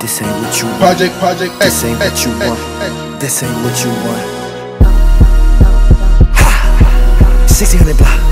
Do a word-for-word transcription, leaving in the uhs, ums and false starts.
This ain't what you want. Project, project, This ain't what you want. This ain't what you want. Ha! sixteen hundred block.